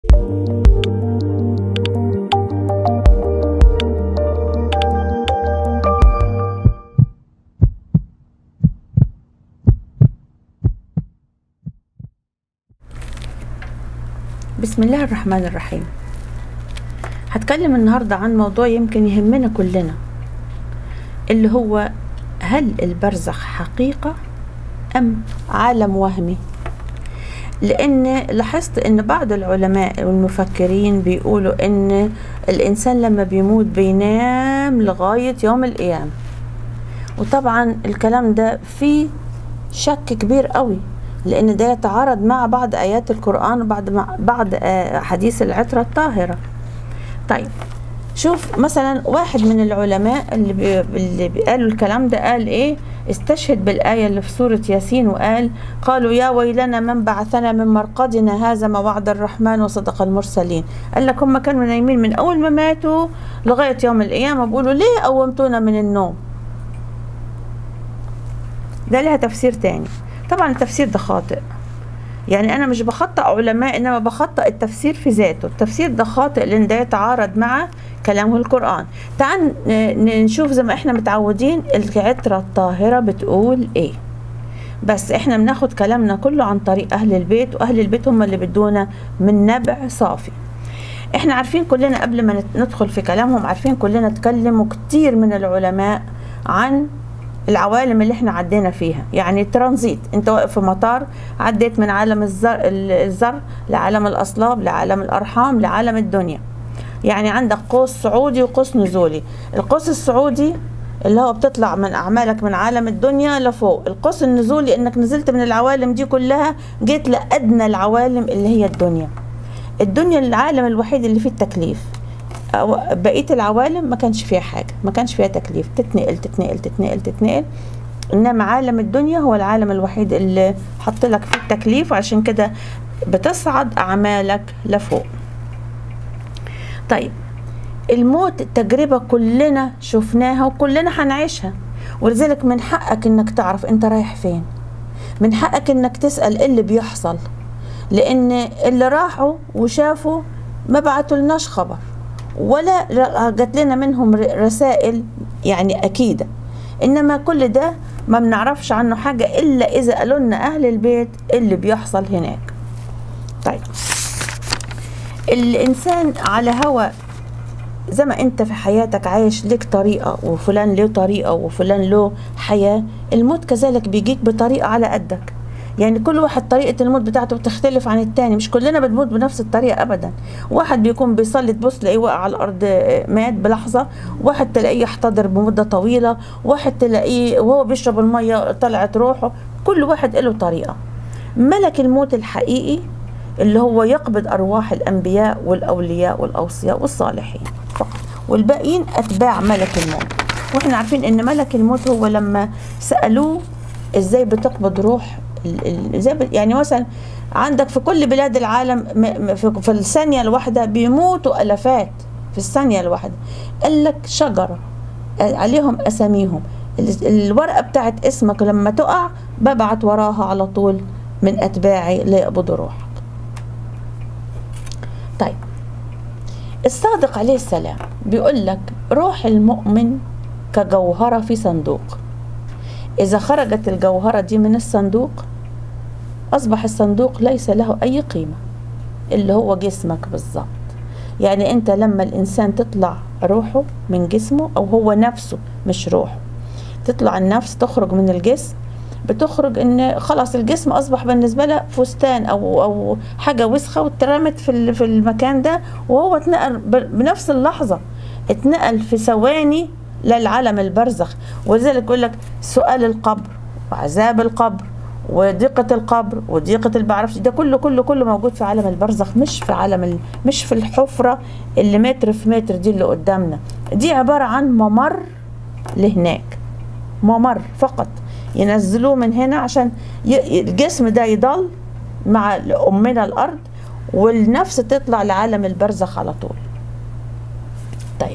بسم الله الرحمن الرحيم. هتكلم النهاردة عن موضوع يمكن يهمنا كلنا، اللي هو هل البرزخ حقيقة أم عالم وهمي؟ لأن لاحظت أن بعض العلماء والمفكرين بيقولوا أن الإنسان لما بيموت بينام لغاية يوم القيامة، وطبعا الكلام ده فيه شك كبير قوي، لأن ده يتعارض مع بعض آيات القرآن وبعض حديث العترة الطاهرة. طيب شوف مثلا واحد من العلماء اللي قالوا الكلام ده قال ايه، استشهد بالآية اللي في سورة ياسين وقال: قالوا يا ويلنا من بعثنا من مرقدنا هذا ما وعد الرحمن وصدق المرسلين. قال لك هم كانوا نايمين من أول ما ماتوا لغاية يوم القيامة، بيقولوا ليه قومتونا من النوم؟ ده لها تفسير تاني. طبعا التفسير ده خاطئ، يعني أنا مش بخطأ علماء، إنما بخطأ التفسير في ذاته. التفسير ده خاطئ لأن ده يتعارض مع كلامه القرآن. تعال نشوف زي ما احنا متعودين العترة الطاهرة بتقول ايه، بس احنا بناخد كلامنا كله عن طريق أهل البيت، وأهل البيت هم اللي بدونا من نبع صافي. احنا عارفين كلنا قبل ما ندخل في كلامهم، عارفين كلنا اتكلموا كتير من العلماء عن العوالم اللي احنا عدينا فيها. يعني ترانزيت، انت واقف في مطار، عديت من عالم الذر لعالم الأصلاب لعالم الأرحام لعالم الدنيا. يعني عندك قوس صعودي وقوس نزولي. القوس الصعودي اللي هو بتطلع من أعمالك من عالم الدنيا لفوق. القوس النزولي انك نزلت من العوالم دي كلها، جيت لأدنى العوالم اللي هي الدنيا. الدنيا العالم الوحيد اللي فيه التكليف، بقية العوالم ما كانش فيها حاجة، ما كانش فيها تكليف، تتنقل تتنقل تتنقل تتنقل. إنما عالم الدنيا هو العالم الوحيد اللي حط لك فيه التكليف، وعشان كده بتصعد أعمالك لفوق. طيب الموت تجربة كلنا شفناها وكلنا هنعيشها، ولذلك من حقك إنك تعرف أنت رايح فين، من حقك إنك تسأل إيه اللي بيحصل، لأن اللي راحوا وشافوا ما بعتوا لناش خبر ولا جات لنا منهم رسائل يعني أكيدة، إنما كل ده ما بنعرفش عنه حاجة إلا إذا قالوا لنا أهل البيت اللي بيحصل هناك. طيب الإنسان على هوا، زي ما أنت في حياتك عايش لك طريقة، وفلان له طريقة، وفلان له حياة، الموت كذلك بيجيك بطريقة على قدك. يعني كل واحد طريقة الموت بتاعته بتختلف عن التاني، مش كلنا بنموت بنفس الطريقة أبدا. واحد بيكون بيصلي تبص تلاقيه واقع على الأرض مات بلحظة، واحد تلاقيه يحتضر بمدة طويلة، واحد تلاقيه وهو بيشرب المية طلعت روحه. كل واحد له طريقة. ملك الموت الحقيقي اللي هو يقبض أرواح الأنبياء والأولياء والأوصياء والصالحين فقط، والباقيين أتباع ملك الموت. وإحنا عارفين إن ملك الموت هو لما سألوه إزاي بتقبض روح، يعني مثلا عندك في كل بلاد العالم في الثانية الواحدة بيموتوا ألفات في الثانية الواحدة. قال لك شجرة عليهم أساميهم، الورقة بتاعت اسمك لما تقع ببعت وراها على طول من أتباعي ليقبضوا روحك. طيب الصادق عليه السلام بيقول لك روح المؤمن كجوهرة في صندوق، إذا خرجت الجوهرة دي من الصندوق أصبح الصندوق ليس له أي قيمة، اللي هو جسمك بالظبط. يعني أنت لما الإنسان تطلع روحه من جسمه، أو هو نفسه مش روحه، تطلع النفس تخرج من الجسم، بتخرج إن خلاص الجسم أصبح بالنسبة له فستان أو حاجة وسخة واترمت في المكان ده، وهو اتنقل بنفس اللحظة، اتنقل في ثواني للعالم البرزخ. ولذلك يقول لك سؤال القبر وعذاب القبر وضيقة القبر وضيقة بعرفش، ده كله موجود في عالم البرزخ، مش في عالم مش في الحفرة اللي متر في متر دي اللي قدامنا. دي عبارة عن ممر لهناك، ممر فقط ينزلوه من هنا عشان الجسم ده يضل مع أمنا الأرض، والنفس تطلع لعالم البرزخ على طول. طيب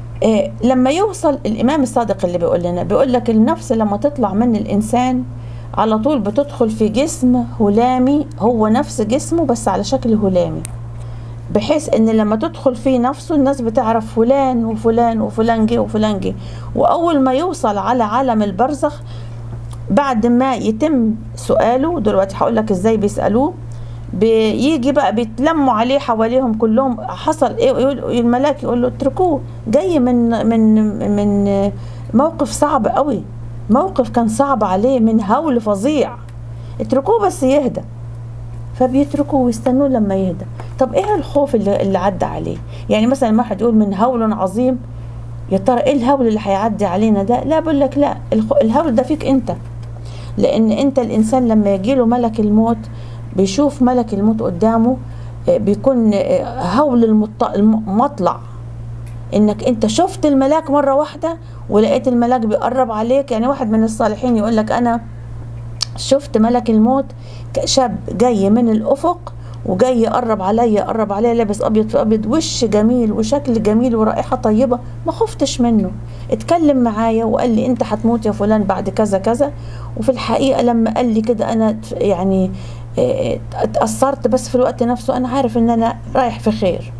لما يوصل الإمام الصادق اللي بيقول لنا، بيقول لك النفس لما تطلع من الإنسان على طول بتدخل في جسم هلامي، هو نفس جسمه بس على شكل هلامي، بحيث ان لما تدخل فيه نفسه الناس بتعرف فلان وفلان وفلان جه وفلان جه. واول ما يوصل على عالم البرزخ بعد ما يتم سؤاله، دلوقتي هقول لك ازاي بيسالوه، بيجي بقى بيتلموا عليه حواليهم كلهم، حصل ايه؟ الملاك يقول له اتركوه، جاي من موقف صعب قوي، موقف كان صعب عليه من هول فظيع، اتركوه بس يهدى. فبيتركوه ويستنوه لما يهدى. طب ايه الخوف اللي عدى عليه؟ يعني مثلا واحد يقول من هول عظيم، يا ترى ايه الهول اللي هيعدي علينا ده؟ لا، بقول لك لا، الهول ده فيك انت، لان انت الانسان لما يجيله ملك الموت بيشوف ملك الموت قدامه، بيكون هول المطلع، انك انت شفت الملاك مرة واحدة ولقيت الملاك بيقرب عليك. يعني واحد من الصالحين يقول لك انا شفت ملك الموت شاب جاي من الافق وجاي يقرب عليا لابس ابيض في ابيض، وش جميل وشكل جميل ورائحة طيبة، ما خفتش منه، اتكلم معايا وقال لي انت هتموت يا فلان بعد كذا كذا. وفي الحقيقة لما قال لي كده انا يعني اتأثرت، بس في الوقت نفسه انا عارف ان انا رايح في خير.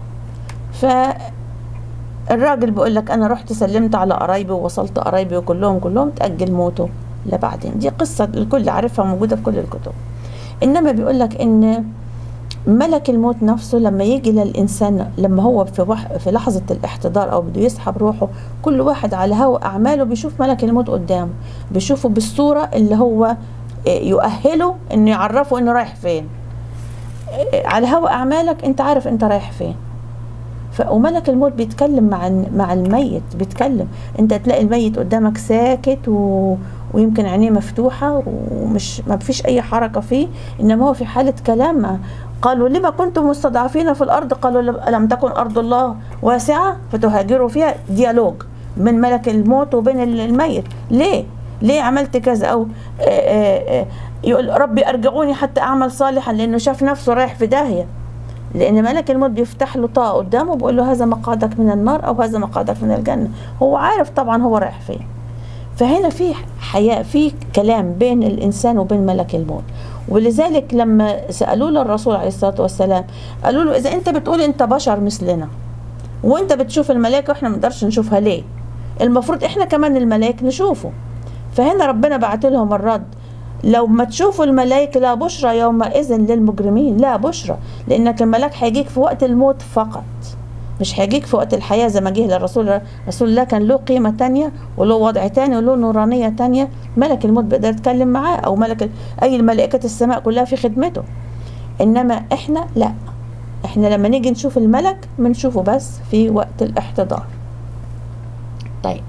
فالراجل بيقول لك انا رحت سلمت على قرايبي ووصلت قرايبي وكلهم تأجل موته لبعدين. دي قصة الكل عارفها، موجودة في كل الكتب. انما بيقول لك ان ملك الموت نفسه لما يجي للإنسان، لما هو في لحظة الاحتضار أو بده يسحب روحه، كل واحد على هوى أعماله بيشوف ملك الموت قدامه، بيشوفه بالصورة اللي هو يؤهله إنه يعرفه إنه رايح فين. على هوى أعمالك أنت عارف أنت رايح فين. وملك الموت بيتكلم مع الميت، بيتكلم، أنت تلاقي الميت قدامك ساكت ويمكن عينيه مفتوحة ومش ما فيش أي حركة فيه، إنما هو في حالة كلام. قالوا لما كنتم مستضعفين في الأرض قالوا لم تكن أرض الله واسعة فتهاجروا فيها. ديالوج من ملك الموت وبين الميت، ليه عملت كذا؟ أو يقول ربي أرجعوني حتى أعمل صالحا، لأنه شاف نفسه رايح في داهية، لأن ملك الموت بيفتح له طاقة قدامه بيقول له هذا مقعدك من النار أو هذا مقعدك من الجنة. هو عارف طبعا هو رايح فين. فهنا في حياة، في كلام بين الإنسان وبين ملك الموت. ولذلك لما سألوا له الرسول عليه الصلاة والسلام قالوا له إذا أنت بتقول أنت بشر مثلنا وأنت بتشوف الملائكة وإحنا ما نقدرش نشوفها ليه؟ المفروض إحنا كمان الملائكة نشوفه. فهنا ربنا بعت لهم الرد، لو ما تشوفوا الملائكة لا بشرى يومئذ للمجرمين، لا بشرى، لأنك الملاك هيجيك في وقت الموت فقط، مش هيجيك في وقت الحياة زي ما جه للرسول. رسول الله كان له قيمة تانية وله وضع تاني وله نورانية تانية، ملك الموت بيقدر يتكلم معاه، أو أي الملائكة السماء كلها في خدمته. إنما إحنا لا، إحنا لما نيجي نشوف الملك بنشوفه بس في وقت الاحتضار. طيب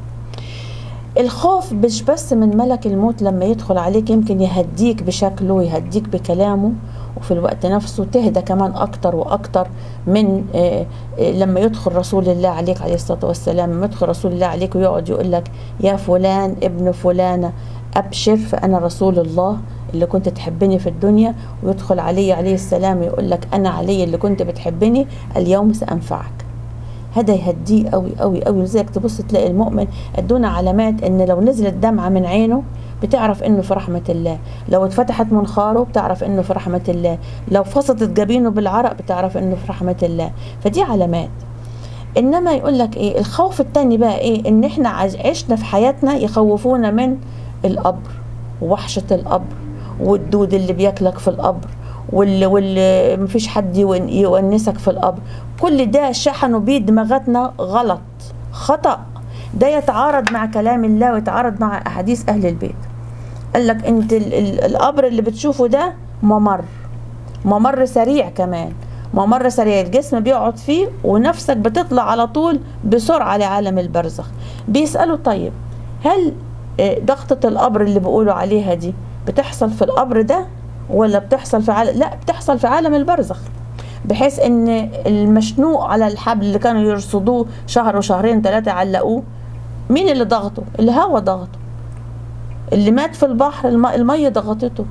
الخوف مش بس من ملك الموت لما يدخل عليك يمكن يهديك بشكله، يهديك بكلامه، وفي الوقت نفسه تهدى كمان أكتر وأكتر من لما يدخل رسول الله عليك عليه الصلاة والسلام. لما يدخل رسول الله عليك ويقعد يقول لك يا فلان ابن فلانة أبشر فأنا رسول الله اللي كنت تحبني في الدنيا، ويدخل علي عليه السلام يقول لك أنا علي اللي كنت بتحبني اليوم سأنفعك. هذا يهديه قوي قوي قوي. لذلك تبص تلاقي المؤمن ادونا علامات ان لو نزلت دمعة من عينه بتعرف انه في رحمة الله، لو اتفتحت منخاره بتعرف انه في رحمة الله، لو فسطت جبينه بالعرق بتعرف انه في رحمة الله. فدي علامات. انما يقول لك ايه الخوف التاني بقى؟ ايه؟ ان احنا عشنا في حياتنا يخوفونا من القبر ووحشة القبر والدود اللي بياكلك في القبر واللي مفيش حد يونسك في القبر. كل ده شحنوا بيه دماغاتنا غلط، خطأ. ده يتعارض مع كلام الله ويتعارض مع أحاديث أهل البيت. قال لك انت القبر اللي بتشوفه ده ممر سريع، كمان ممر سريع، الجسم بيقعد فيه ونفسك بتطلع على طول بسرعة لعالم البرزخ. بيسألوا طيب هل ضغطة القبر اللي بيقولوا عليها دي بتحصل في القبر ده ولا بتحصل في لا، بتحصل في عالم البرزخ، بحيث ان المشنوق على الحبل اللي كانوا يرصدوه شهر وشهرين ثلاثة علقوه، مين اللي ضغطه؟ الهواء ضغطه. اللي مات في البحر المية ضغطته.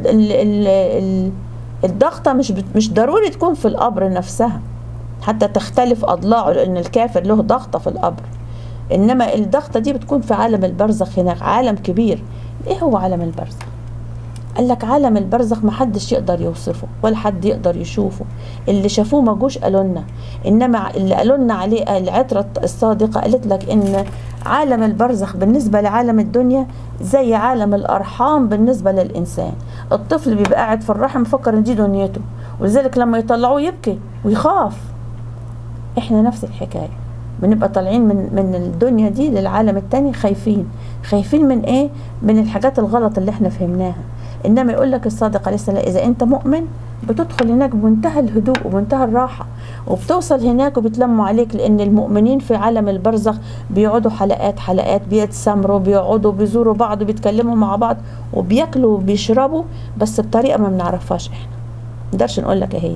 فالضغطة مش ضروري تكون في القبر نفسها، حتى تختلف أضلاعه، لأن الكافر له ضغطة في القبر، إنما الضغطة دي بتكون في عالم البرزخ. هناك عالم كبير. إيه هو عالم البرزخ؟ قال لك عالم البرزخ محدش يقدر يوصفه ولا حد يقدر يشوفه، اللي شافوه ما جوش قالوا لنا، انما اللي قالوا لنا عليه العترة الصادقة قالت لك ان عالم البرزخ بالنسبة لعالم الدنيا زي عالم الارحام بالنسبة للانسان. الطفل بيبقى قاعد في الرحم مفكر ان دي دنيته، ولذلك لما يطلعوه يبكي ويخاف. احنا نفس الحكاية، بنبقى طالعين من الدنيا دي للعالم التاني خايفين. خايفين من ايه؟ من الحاجات الغلط اللي احنا فهمناها. انما يقول لك الصادق عليه السلام اذا انت مؤمن بتدخل هناك بمنتهى الهدوء ومنتهى الراحة، وبتوصل هناك وبتلموا عليك، لان المؤمنين في عالم البرزخ بيقعدوا حلقات بيتسامروا، بيقعدوا بيزوروا بعض، بيتكلموا مع بعض، وبياكلوا وبيشربوا، بس بطريقة ما بنعرفهاش احنا، مقدرش نقول لك ايه هي.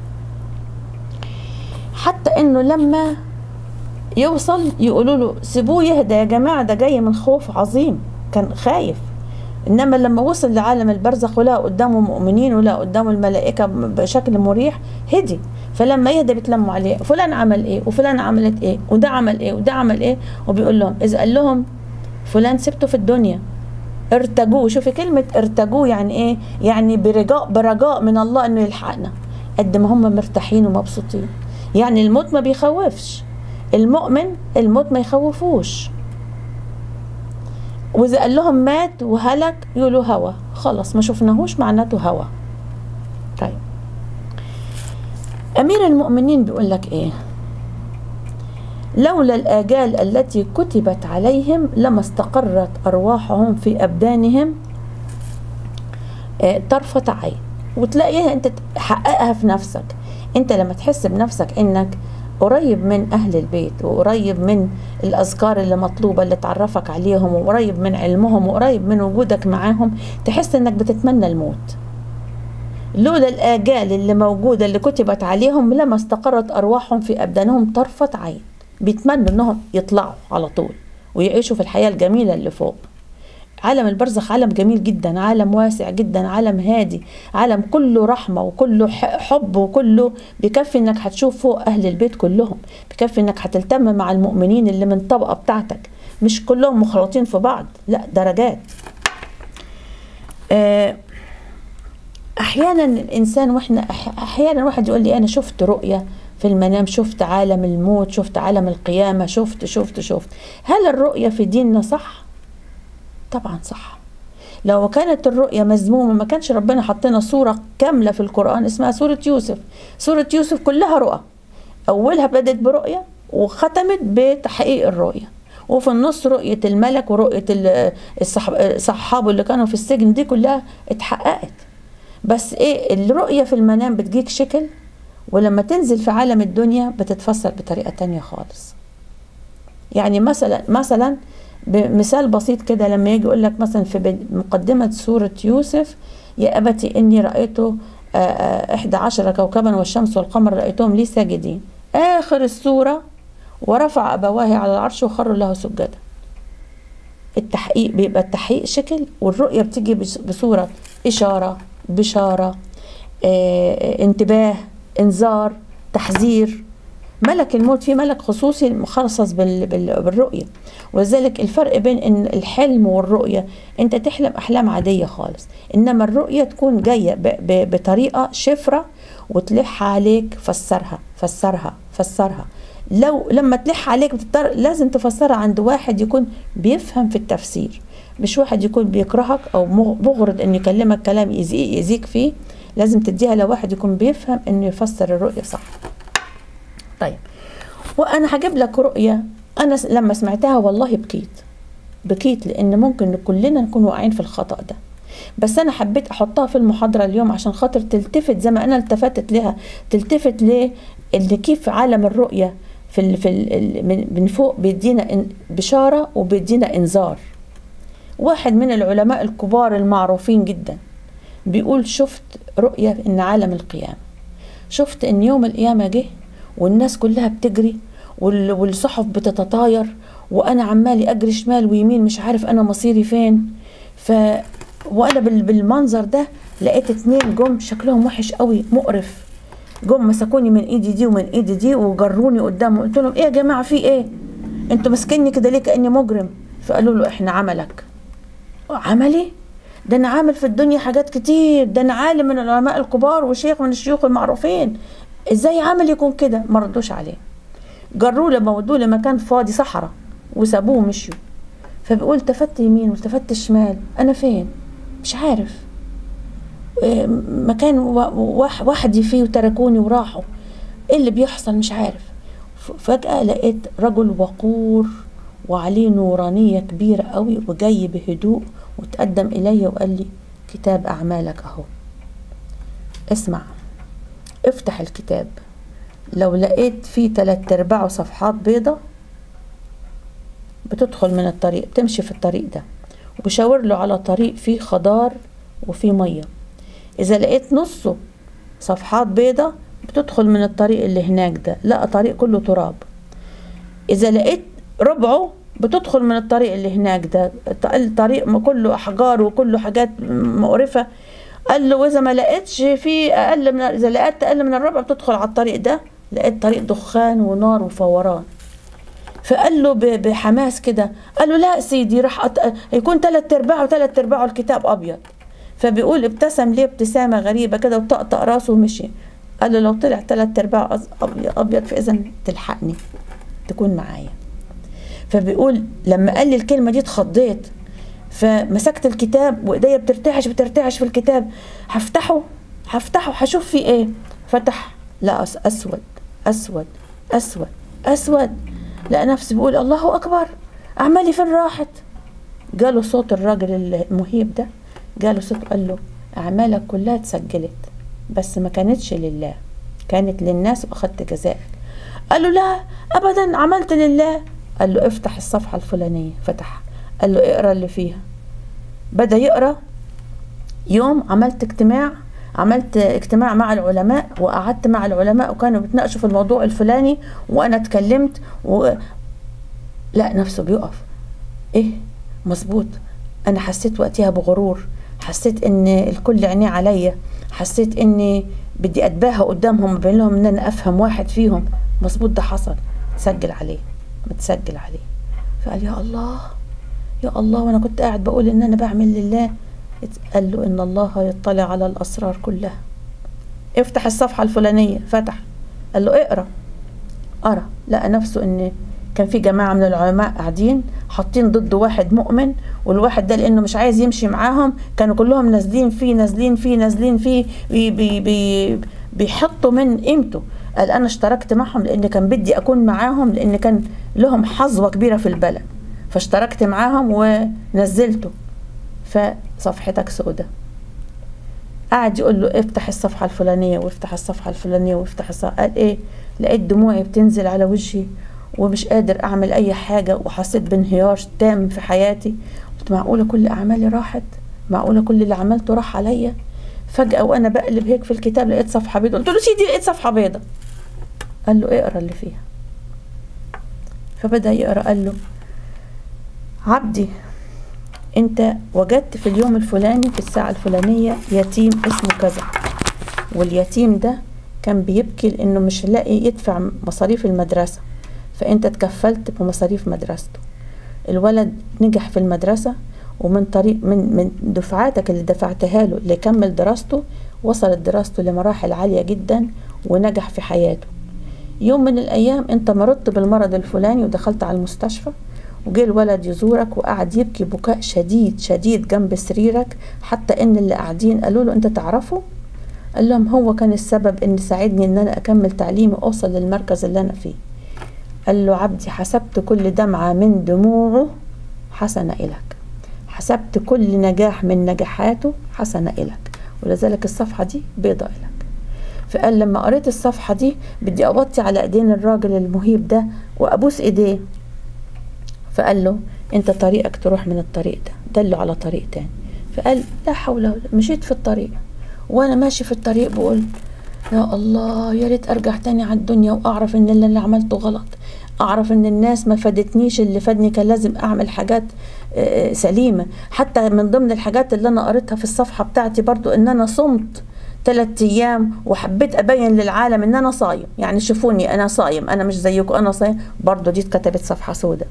حتى انه لما يوصل يقولوا له سيبوه يهدى يا جماعة، ده جاي من خوف عظيم، كان خايف. انما لما وصل لعالم البرزخ ولقى قدامه مؤمنين ولقى قدامه الملائكة بشكل مريح هدي. فلما يهدى بيتلموا عليه، فلان عمل ايه وفلان عملت ايه وده عمل ايه وده عمل ايه، وبيقول لهم اذا قال لهم فلان سبته في الدنيا ارتجوه. شوفي كلمة ارتجوه يعني ايه؟ يعني برجاء من الله انه يلحقنا. قد ما هم مرتاحين ومبسوطين، يعني الموت ما بيخوفش. المؤمن الموت ما يخوفوش. واذا قال لهم مات وهلك يقولوا هوى، خلاص ما شفناهوش معناته هوى. طيب امير المؤمنين بيقول لك ايه؟ لولا الاجال التي كتبت عليهم لما استقرت ارواحهم في ابدانهم طرفة عين. وتلاقيها انت تحققها في نفسك. انت لما تحس بنفسك انك قريب من أهل البيت، وقريب من الأذكار اللي مطلوبة اللي تعرفك عليهم، وقريب من علمهم، وقريب من وجودك معاهم، تحس إنك بتتمنى الموت. لولا الآجال اللي موجودة اللي كتبت عليهم لما استقرت أرواحهم في أبدانهم طرفة عين. بيتمنوا إنهم يطلعوا على طول ويعيشوا في الحياة الجميلة اللي فوق. عالم البرزخ عالم جميل جدا، عالم واسع جدا، عالم هادي، عالم كله رحمة وكله حب، وكله بيكفي انك هتشوف فوق اهل البيت كلهم، بيكفي انك هتلتم مع المؤمنين اللي من طبقة بتاعتك، مش كلهم مخلطين في بعض، لا درجات. احيانا الانسان احيانا واحد يقول لي انا شفت رؤية في المنام، شفت عالم الموت، شفت عالم القيامة، شفت. هل الرؤية في ديننا صح؟ طبعا صح. لو كانت الرؤية مذمومة ما كانش ربنا حطينا صورة كاملة في القرآن اسمها سورة يوسف. سورة يوسف كلها رؤى، أولها بدت برؤية وختمت بتحقيق الرؤية، وفي النص رؤية الملك ورؤية الصحابة اللي كانوا في السجن، دي كلها اتحققت. بس ايه، الرؤية في المنام بتجيك شكل، ولما تنزل في عالم الدنيا بتتفسر بطريقة تانية خالص. يعني مثلا بمثال بسيط كده، لما يجي يقول لك مثلا في مقدمة سورة يوسف يا أبتي إني رأيت 11 كوكبا والشمس والقمر رأيتهم لي ساجدين، آخر السورة ورفع أبواه على العرش وخروا له سجدا. التحقيق بيبقى التحقيق شكل، والرؤية بتيجي بصورة إشارة، بشارة، انتباه، انذار، تحذير. ملك الموت في ملك خصوصي مخصص بالرؤية. ولذلك الفرق بين ان الحلم والرؤية، انت تحلم احلام عادية خالص، انما الرؤية تكون جاية بطريقة شفرة وتلح عليك. فسرها. لما تلح عليك لازم تفسرها عند واحد يكون بيفهم في التفسير، مش واحد يكون بيكرهك او مغرض ان يكلمك كلام يزيك فيه. لازم تديها لواحد يكون بيفهم انه يفسر الرؤية صح. طيب، وانا هجيب لك رؤية انا لما سمعتها والله بكيت، لان ممكن كلنا نكون واقعين في الخطأ ده، بس انا حبيت احطها في المحاضرة اليوم عشان خاطر تلتفت زي ما انا التفتت لها، تلتفت اللي كيف عالم الرؤية من فوق بيدينا بشارة وبيدينا انذار. واحد من العلماء الكبار المعروفين جدا بيقول شفت رؤية ان عالم القيامة، شفت ان يوم القيامة جه والناس كلها بتجري والصحف بتتطاير، وانا عمالي اجري شمال ويمين مش عارف انا مصيري فين. وانا بالمنظر ده لقيت 2 جم شكلهم وحش قوي مقرف، جم مسكوني من ايدي دي ومن ايدي دي وجروني قدامهم. قلت لهم ايه يا جماعه في ايه؟ انتوا ماسكيني كده ليه كاني مجرم؟ فقالوا له احنا عملك. عملي؟ ده انا عامل في الدنيا حاجات كتير، ده انا عالم من العلماء الكبار وشيخ من الشيوخ المعروفين، ازاي عامل يكون كده؟ ما ردوش عليه، جروه لما ودوه لمكان فاضي صحراء وسابوه ومشوا. فبيقول التفت يمين والتفت شمال، انا فين؟ مش عارف، مكان وحدي فيه وتركوني وراحوا، ايه اللي بيحصل؟ مش عارف. فجأة لقيت رجل وقور وعليه نورانية كبيرة قوي وجاي بهدوء وتقدم إلي وقال لي كتاب أعمالك أهو، اسمع، افتح الكتاب، لو لقيت فيه 3/4 صفحات بيضة بتدخل من الطريق، تمشي في الطريق ده، وبشاور له على طريق فيه خضار وفيه مية. إذا لقيت نصه صفحات بيضة بتدخل من الطريق اللي هناك ده، لقى طريق كله تراب. إذا لقيت ربعه بتدخل من الطريق اللي هناك ده، الطريق كله أحجار وكله حاجات مقرفة. قال له وإذا ما لقيتش فيه أقل من، إذا لقيت أقل من الربع بتدخل على الطريق ده، لقيت طريق دخان ونار وفوران. فقال له بحماس كده، قال له لا سيدي، راح يكون 3/4 و3/4 الكتاب أبيض. فبيقول ابتسم ليه ابتسامة غريبة كده وطقطق راسه ومشي. قال له لو طلع 3/4 أبيض فإذا تلحقني تكون معايا. فبيقول لما قال لي الكلمة دي اتخضيت، فمسكت الكتاب وإيديا بترتعش في الكتاب، هفتحه هشوف فيه ايه. فتح لقى أسود أسود أسود أسود، لقى نفسي بيقول الله أكبر، أعمالي فين راحت؟ جاله صوت الراجل المهيب ده، جاله صوت قال له أعمالك كلها اتسجلت، بس ما كانتش لله، كانت للناس وأخدت جزائك. قال له لا أبدا، عملت لله. قال له افتح الصفحة الفلانية. فتح، قال له اقرأ اللي فيها. بدأ يقرأ. يوم عملت اجتماع مع العلماء، وقعدت مع العلماء وكانوا بيتناقشوا في الموضوع الفلاني، وأنا اتكلمت لا نفسه بيقف، ايه مظبوط. أنا حسيت وقتها بغرور، حسيت ان الكل عينيه عليا، حسيت اني بدي اتباهى قدامهم وبين لهم ان انا افهم واحد فيهم. مظبوط، ده حصل، تسجل عليه، متسجل عليه. فقال يا الله يا الله، وانا كنت قاعد بقول ان انا بعمل لله. قال له ان الله يطلع على الاسرار كلها، افتح الصفحة الفلانية. فتح، قال له اقرأ. قرأ، لقى نفسه ان كان في جماعة من العلماء قاعدين حاطين ضده واحد مؤمن، والواحد ده لانه مش عايز يمشي معاهم كانوا كلهم نازلين فيه بيحطوا من قيمته. قال انا اشتركت معهم لان كان بدي اكون معاهم، لان كان لهم حظوة كبيرة في البلد، فاشتركت معاهم ونزلته. فصفحتك سودة. قاعد يقول له افتح الصفحة الفلانية وافتح الصفحة الفلانية وافتح الصفحة. قال ايه؟ لقيت دموعي بتنزل على وجهي ومش قادر اعمل اي حاجة، وحسيت بانهيار تام في حياتي. قلت معقولة كل اعمالي راحت؟ معقولة كل اللي عملته راح عليا؟ فجأة وانا بقلب هيك في الكتاب لقيت صفحة بيضة. قلت له سيدي لقيت صفحة بيضة. قال له اقرأ اللي فيها. فبدأ يقرأ. قال له عبدي، انت وجدت في اليوم الفلاني في الساعة الفلانية يتيم اسمه كذا، واليتيم ده كان بيبكي لانه مش لاقي يدفع مصاريف المدرسة، فانت تكفلت بمصاريف مدرسته. الولد نجح في المدرسة، ومن طريق من دفعاتك اللي دفعتها له اللي كمل دراسته، وصلت دراسته لمراحل عالية جدا ونجح في حياته. يوم من الايام انت مرضت بالمرض الفلاني ودخلت على المستشفى، وجه الولد يزورك وقعد يبكي بكاء شديد شديد جنب سريرك، حتى ان اللي قاعدين قالوا له انت تعرفه؟ قال لهم هو كان السبب ان ساعدني ان انا اكمل تعليمي واوصل للمركز اللي انا فيه. قال له عبدي، حسبت كل دمعة من دموعه حسنة إلك، حسبت كل نجاح من نجاحاته حسنة إلك، ولذلك الصفحة دي بيضة إلك. فقال لما قريت الصفحة دي بدي أوطي على ايدين الراجل المهيب ده وأبوس ايديه. فقال له انت طريقك تروح من الطريق ده، دله على طريق تاني. فقال لا حول ولا قوة. مشيت في الطريق، وانا ماشي في الطريق بقول يا الله، يا ريت ارجع تاني على الدنيا واعرف ان اللي عملته غلط، اعرف ان الناس ما فادتنيش، اللي فادني كان لازم اعمل حاجات سليمة. حتى من ضمن الحاجات اللي انا قريتها في الصفحة بتاعتي برضو ان انا صمت 3 أيام وحبيت ابين للعالم ان انا صايم، يعني شوفوني انا صايم، انا مش زيكم، انا صايم. برضو دي اتكتبت صفحة سوداء.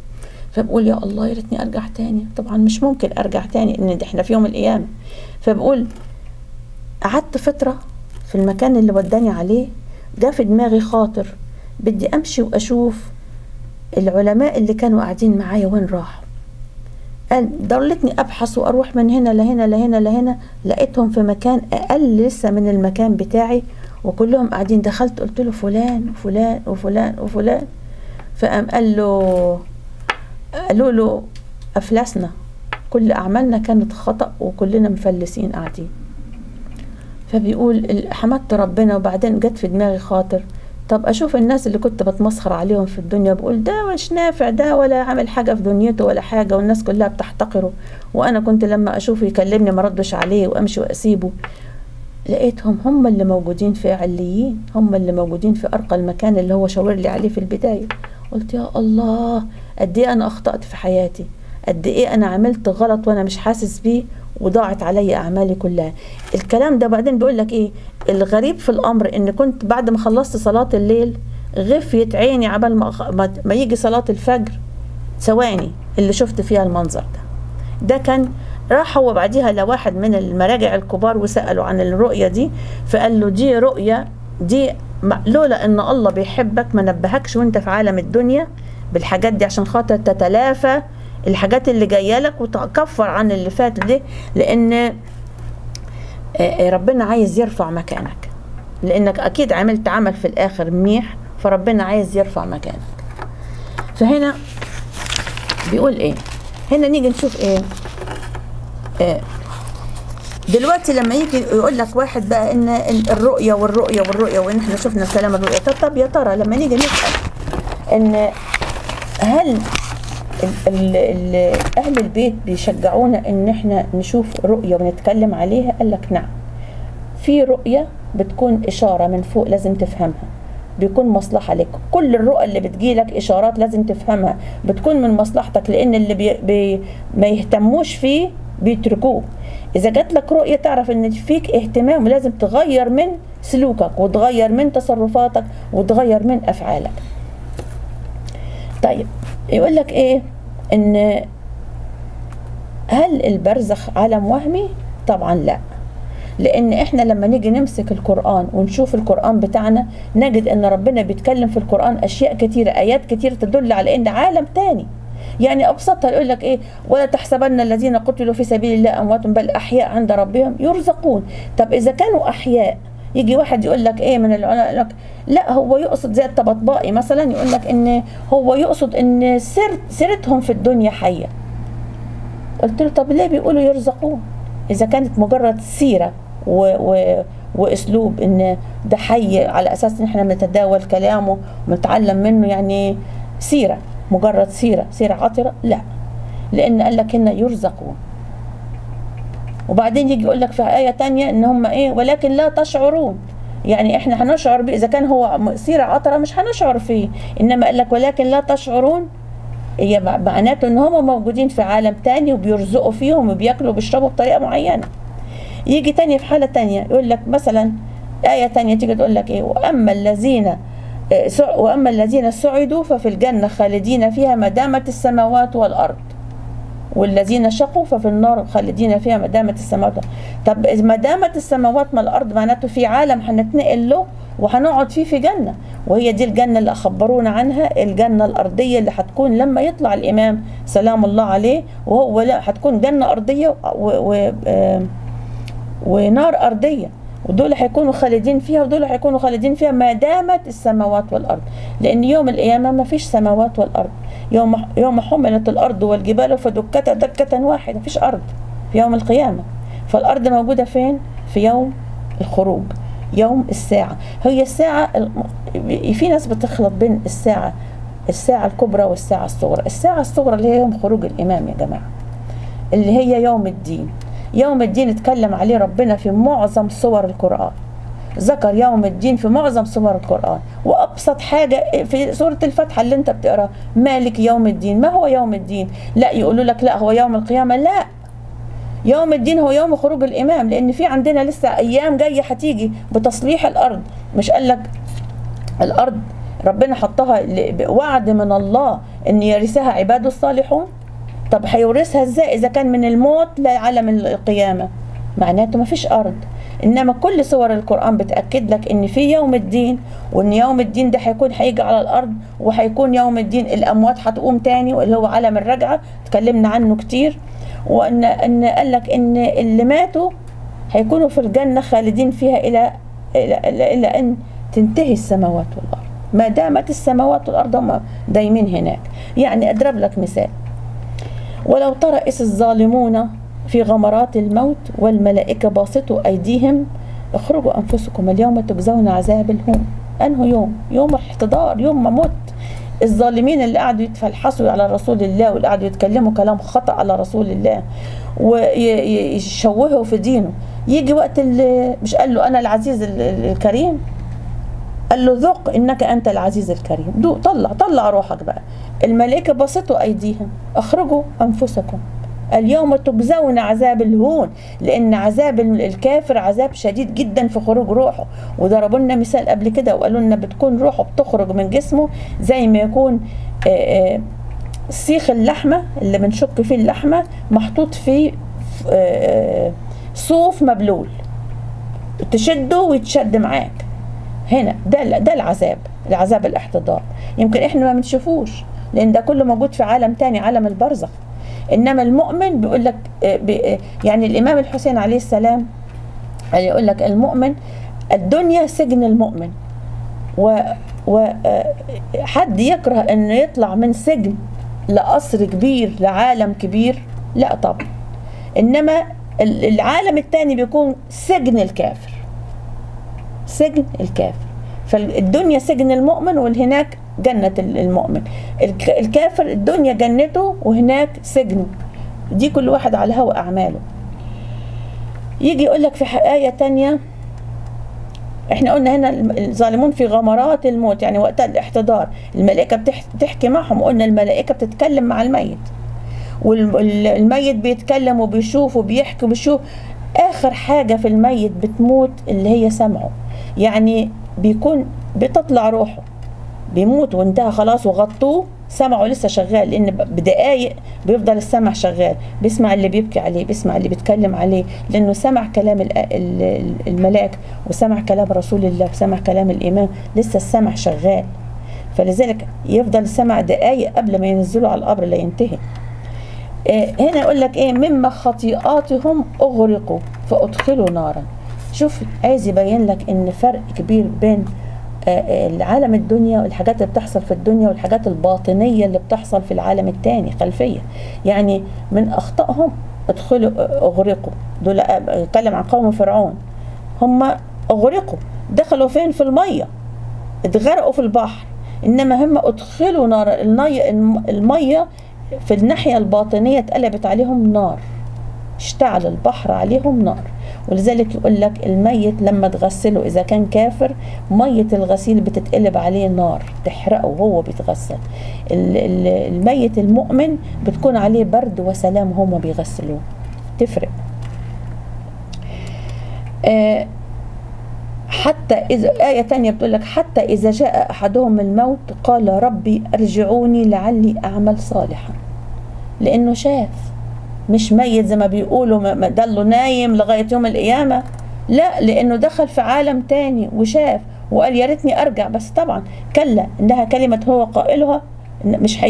فبقول يا الله يا ريتني ارجع تاني. طبعا مش ممكن ارجع تاني ان احنا في يوم القيامة. فبقول قعدت فترة في المكان اللي وداني عليه، جاء في دماغي خاطر بدي امشي واشوف العلماء اللي كانوا قاعدين معايا وين راحوا. ضلتني ابحث واروح من هنا لهنا لهنا لهنا، لقيتهم في مكان اقل لسه من المكان بتاعي، وكلهم قاعدين. دخلت قلت له فلان وفلان وفلان وفلان. فقام قالوا له افلسنا، كل اعمالنا كانت خطأ وكلنا مفلسين قاعدين. فبيقول حمدت ربنا. وبعدين جت في دماغي خاطر، طب اشوف الناس اللي كنت بتمسخر عليهم في الدنيا، بقول ده مش نافع، ده ولا عامل حاجة في دنيته ولا حاجة، والناس كلها بتحتقره، وانا كنت لما اشوفه يكلمني ما ردش عليه وامشي واسيبه. لقيتهم هم اللي موجودين في عليين، هم اللي موجودين في ارقى المكان اللي هو شاور لي عليه في البداية. قلت يا الله، قد ايه انا اخطأت في حياتي، قد ايه انا عملت غلط وانا مش حاسس بيه، وضاعت علي اعمالي كلها. الكلام ده بعدين بيقول لك ايه الغريب في الامر، ان كنت بعد ما خلصت صلاة الليل غفيت عيني عبال ما يجي صلاة الفجر ثواني اللي شفت فيها المنظر ده كان راح هو بعديها لواحد من المراجع الكبار وسألوا عن الرؤية دي، فقال له دي رؤية، دي لولا ان الله بيحبك ما نبهكش وانت في عالم الدنيا بالحاجات دي، عشان خاطر تتلافى الحاجات اللي جايه لك وتكفر عن اللي فات دي، لان ربنا عايز يرفع مكانك، لانك اكيد عملت عمل في الاخر منيح، فربنا عايز يرفع مكانك. فهنا بيقول ايه، هنا نيجي نشوف ايه دلوقتي لما يجي يقول لك واحد بقى ان الرؤيه والرؤيه والرؤيه، وان احنا شفنا كلام الرؤيه. طب يا ترى لما نيجي نسال ان هل اهل البيت بيشجعونا ان احنا نشوف رؤيه ونتكلم عليها؟ قال لك نعم، في رؤيه بتكون اشاره من فوق لازم تفهمها، بيكون مصلحه لك. كل الرؤى اللي بتجيلك اشارات لازم تفهمها، بتكون من مصلحتك، لان اللي ما يهتموش فيه بيتركوه. اذا جات لك رؤيه تعرف ان فيك اهتمام، ولازم تغير من سلوكك وتغير من تصرفاتك وتغير من افعالك. طيب يقول لك ايه، ان هل البرزخ عالم وهمي؟ طبعا لا، لان احنا لما نيجي نمسك القرآن ونشوف القرآن بتاعنا نجد ان ربنا بيتكلم في القرآن اشياء كتيرة، ايات كتيرة تدل على ان عالم تاني. يعني ابسطها يقول لك ايه، ولا تحسبن الذين قتلوا في سبيل الله اموات بل احياء عند ربهم يرزقون. طب اذا كانوا احياء، يجي واحد يقول لك ايه من العلماء لك لا هو يقصد زي الطبطبائي مثلا، يقول لك ان هو يقصد ان سيرتهم في الدنيا حيه. قلت له طب ليه بيقولوا يرزقون اذا كانت مجرد سيره واسلوب ان ده حي على اساس ان احنا بنتداول كلامه ونتعلم منه، يعني سيره مجرد سيره عطره؟ لا، لان قال لك ان يرزقون. وبعدين يجي يقول لك في آية تانية ان هم ايه، ولكن لا تشعرون، يعني احنا هنشعر بيه اذا كان هو سيرة عطرة مش هنشعر فيه، انما قال لك ولكن لا تشعرون، هي معناته ان هم موجودين في عالم تاني وبيرزقوا فيهم وبياكلوا وبيشربوا بطريقة معينة. يجي تاني في حالة تانية يقول لك مثلا آية تانية تيجي تقول لك ايه، واما الذين سعدوا ففي الجنة خالدين فيها ما دامت السماوات والارض، والذين شقوا ففي النار خالدين فيها ما دامت السماوات. طب ما دامت السماوات ما الارض، معناته في عالم هنتنقل له وهنقعد فيه في جنه، وهي دي الجنه اللي اخبرونا عنها، الجنه الارضيه اللي هتكون لما يطلع الامام سلام الله عليه، وهو لا هتكون جنه ارضيه ونار ارضيه، ودول هيكونوا خالدين فيها ودول هيكونوا خالدين فيها ما دامت السماوات والارض، لان يوم القيامه ما فيش سماوات والارض، يوم حملت الارض والجبال فدكتا دكه واحده، مفيش ارض في يوم القيامه. فالارض موجوده فين؟ في يوم الخروج، يوم الساعه. هي الساعه في ناس بتخلط بين الساعه الكبرى والساعه الصغرى. الساعه الصغرى اللي هي يوم خروج الامام يا جماعه، اللي هي يوم الدين. يوم الدين اتكلم عليه ربنا في معظم سور القرآن، ذكر يوم الدين في معظم سور القرآن، وأبسط حاجة في سورة الفتحة اللي انت بتقرأ مالك يوم الدين. ما هو يوم الدين؟ لا يقولوا لك لا هو يوم القيامة، لا، يوم الدين هو يوم خروج الإمام، لأن في عندنا لسه أيام جاية هتيجي بتصليح الأرض. مش قال لك الأرض ربنا حطها وعد من الله ان يرثها عباده الصالحون. طب هيورثها ازاي اذا كان من الموت لعالم القيامه؟ معناته ما فيش ارض. انما كل سور القران بتاكد لك ان في يوم الدين، وان يوم الدين ده هيجي على الارض، وهيكون يوم الدين الاموات هتقوم تاني، واللي هو عالم الرجعه اتكلمنا عنه كتير. وان قال لك ان اللي ماتوا هيكونوا في الجنه خالدين فيها الى ان تنتهي السماوات والارض. ما دامت السماوات والارض هم دايمين هناك. يعني اضرب لك مثال: ولو ترى إذ الظالمون في غمرات الموت والملائكة باسطوا أيديهم اخرجوا أنفسكم اليوم تجزون عذاب الهون. أنه يوم الاحتضار، يوم ما موت الظالمين اللي قعدوا يتفلحسوا على رسول الله، واللي قعدوا يتكلموا كلام خطأ على رسول الله ويشوهوا في دينه. يجي وقت اللي مش قال له أنا العزيز الكريم، قال له ذق إنك أنت العزيز الكريم، دوق، طلع روحك بقى. الملائكة بسطوا أيديهم اخرجوا أنفسكم اليوم تجزون عذاب الهون، لأن عذاب الكافر عذاب شديد جدا في خروج روحه. وضربوا لنا مثال قبل كده وقالوا لنا بتكون روحه بتخرج من جسمه زي ما يكون سيخ اللحمة اللي بنشك فيه اللحمة محطوط فيه صوف مبلول، تشده ويتشد معاك. هنا ده العذاب الاحتضار. يمكن احنا ما بنشوفوش لان ده كله موجود في عالم تاني، عالم البرزخ. انما المؤمن بيقول لك يعني الامام الحسين عليه السلام يقول لك المؤمن الدنيا سجن المؤمن، وحد يكره انه يطلع من سجن لقصر كبير لعالم كبير؟ لا طبعا. انما العالم التاني بيكون سجن الكافر، سجن الكافر. فالدنيا سجن المؤمن وهناك جنة المؤمن. الكافر الدنيا جنته وهناك سجنه. دي كل واحد على هوى أعماله. يجي يقول لك في آية تانية، احنا قلنا هنا الظالمون في غمرات الموت، يعني وقت الاحتضار الملائكة بتحكي معهم. قلنا الملائكة بتتكلم مع الميت، والميت بيتكلم وبيشوف وبيحكي وبيشوف. آخر حاجة في الميت بتموت اللي هي سمعه، يعني بيكون بتطلع روحه، بيموت وانتهى خلاص وغطوه، سمعه لسه شغال، لان بدقايق بيفضل السمع شغال، بيسمع اللي بيبكي عليه، بيسمع اللي بيتكلم عليه، لانه سمع كلام الملاك وسمع كلام رسول الله وسمع كلام الامام، لسه السمع شغال. فلذلك يفضل السمع دقايق قبل ما ينزلوا على القبر لا ينتهي. هنا يقول لك ايه؟ مما خطيئاتهم اغرقوا فادخلوا نارا. شوف، عايز يبين لك ان فرق كبير بين العالم الدنيا والحاجات اللي بتحصل في الدنيا والحاجات الباطنية اللي بتحصل في العالم التاني خلفية. يعني من أخطائهم أغرقوا. دول اتكلم عن قوم فرعون، هم أغرقوا، دخلوا فين؟ في المية، اتغرقوا في البحر. إنما هم أدخلوا نار. المية في الناحية الباطنية اتقلبت عليهم نار، اشتعل البحر عليهم نار. ولذلك يقول لك الميت لما تغسله إذا كان كافر، مية الغسيل بتتقلب عليه نار تحرقه وهو بيتغسل. الميت المؤمن بتكون عليه برد وسلام هما بيغسلوه، تفرق. حتى إذا آية تانية بتقول لك حتى إذا جاء أحدهم الموت قال ربي أرجعوني لعلي أعمل صالحا. لأنه شاف، مش ميت زي ما بيقولوا ضله نايم لغاية يوم القيامة، لا، لأنه دخل في عالم تاني وشاف وقال يا ريتني أرجع. بس طبعا كلا، إنها كلمة هو قائلها، مش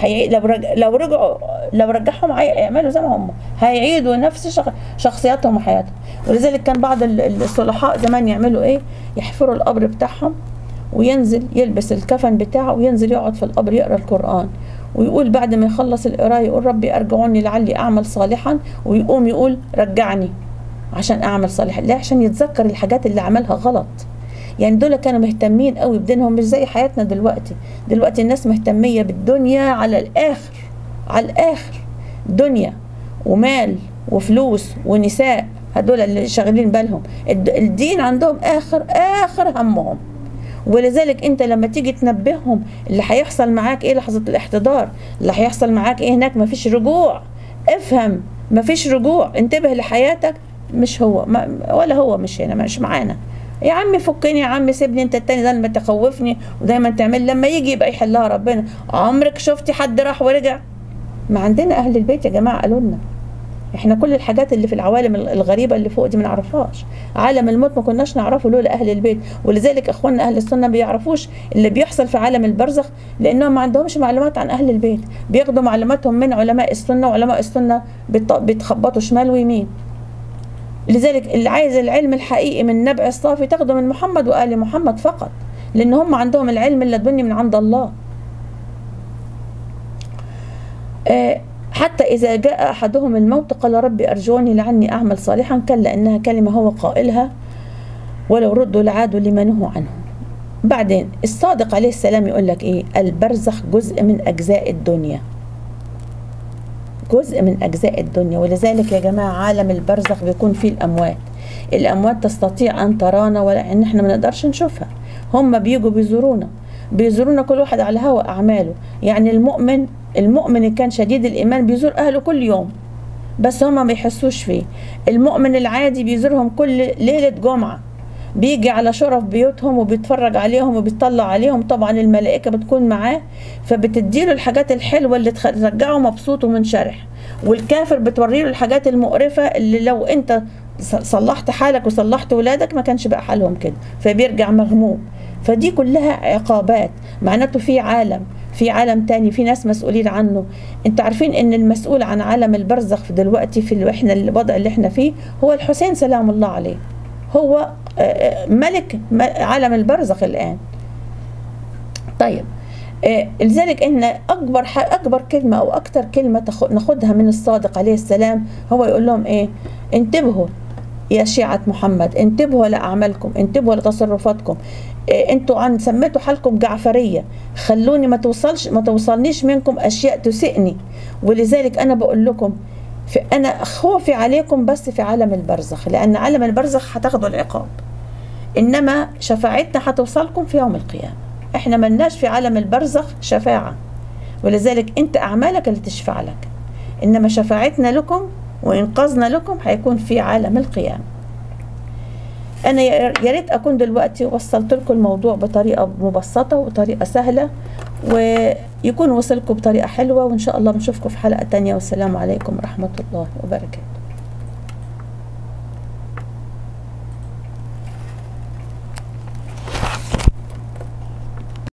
لو رجعهم هيعملوا زي ما هم، هيعيدوا نفس شخصياتهم وحياتهم. ولذلك كان بعض الصلحاء زمان يعملوا ايه؟ يحفروا القبر بتاعهم وينزل يلبس الكفن بتاعه وينزل يقعد في القبر يقرأ القرآن، ويقول بعد ما يخلص القراءة يقول ربي أرجعوني لعلي أعمل صالحا، ويقوم يقول رجعني عشان أعمل صالحا. ليه؟ عشان يتذكر الحاجات اللي عملها غلط. يعني دول كانوا مهتمين قوي بدينهم، مش زي حياتنا دلوقتي الناس مهتمية بالدنيا على الآخر، على الآخر، دنيا ومال وفلوس ونساء، هدول اللي شاغلين بالهم. الدين عندهم آخر همهم. ولذلك انت لما تيجي تنبههم اللي هيحصل معاك ايه لحظة الاحتضار، اللي هيحصل معاك ايه هناك، مفيش رجوع، افهم، مفيش رجوع، انتبه لحياتك، مش هو ولا هو مش هنا، مش معانا، يا عمي فكني، يا عمي سيبني، انت التاني ده اللي تخوفني ودايما تعمل، لما يجي يبقى يحلها ربنا. عمرك شفتي حد راح ورجع؟ ما عندنا اهل البيت يا جماعه قالوا لنا. احنا كل الحاجات اللي في العوالم الغريبه اللي فوق دي ما نعرفهاش. عالم الموت ما كناش نعرفه لولا اهل البيت، ولذلك اخواننا اهل السنه ما بيعرفوش اللي بيحصل في عالم البرزخ، لانهم ما عندهمش معلومات عن اهل البيت. بياخدوا معلوماتهم من علماء السنه، وعلماء السنه بيتخبطوا شمال ويمين. لذلك اللي عايز العلم الحقيقي من النبع الصافي تاخده من محمد وآل محمد فقط، لان هم عندهم العلم اللدني من عند الله. حتى إذا جاء أحدهم الموت قال ربي أرجوني لعلي أعمل صالحا، كلا إنها كلمة هو قائلها ولو ردوا لعادوا لما نهوا عنه. بعدين الصادق عليه السلام يقول لك إيه؟ البرزخ جزء من أجزاء الدنيا، جزء من أجزاء الدنيا. ولذلك يا جماعة عالم البرزخ بيكون فيه الأموات. الأموات تستطيع أن ترانا ولا إن إحنا ما نقدرش نشوفها. هم بيجوا بيزورونا كل واحد على هوى أعماله. يعني المؤمن اللي كان شديد الإيمان بيزور أهله كل يوم، بس هما ما بيحسوش فيه. المؤمن العادي بيزورهم كل ليلة جمعة، بيجي على شرف بيوتهم وبيتفرج عليهم وبيطلع عليهم. طبعا الملائكة بتكون معاه فبتديله الحاجات الحلوة اللي ترجعه مبسوط ومنشرح، والكافر بتوريله الحاجات المقرفة اللي لو انت صلحت حالك وصلحت ولادك ما كانش بقى حالهم كده، فبيرجع مغموم. فدي كلها عقابات. معناته في عالم تاني، في ناس مسؤولين عنه. انتوا عارفين ان المسؤول عن عالم البرزخ دلوقتي في احنا الوضع اللي احنا فيه هو الحسين سلام الله عليه، هو ملك عالم البرزخ الآن. طيب لذلك ان اكبر كلمة او اكتر كلمة ناخدها من الصادق عليه السلام هو يقول لهم ايه؟ انتبهوا يا شيعة محمد، انتبهوا لأعمالكم، انتبهوا لتصرفاتكم. انتوا سميتوا حالكم جعفرية، خلوني ما توصلنيش منكم اشياء تسئني. ولذلك انا بقول لكم انا خوفي عليكم بس في عالم البرزخ، لان عالم البرزخ هتاخدوا العقاب، انما شفاعتنا هتوصلكم في يوم القيامة. احنا ملناش في عالم البرزخ شفاعة، ولذلك انت اعمالك اللي تشفع لك، انما شفاعتنا لكم وإنقاذنا لكم هيكون في عالم القيامة. أنا يا ريت أكون دلوقتي وصلت لكم الموضوع بطريقة مبسطة وطريقة سهلة، ويكون وصلكم بطريقة حلوة، وإن شاء الله بنشوفكم في حلقة تانية، والسلام عليكم ورحمة الله وبركاته.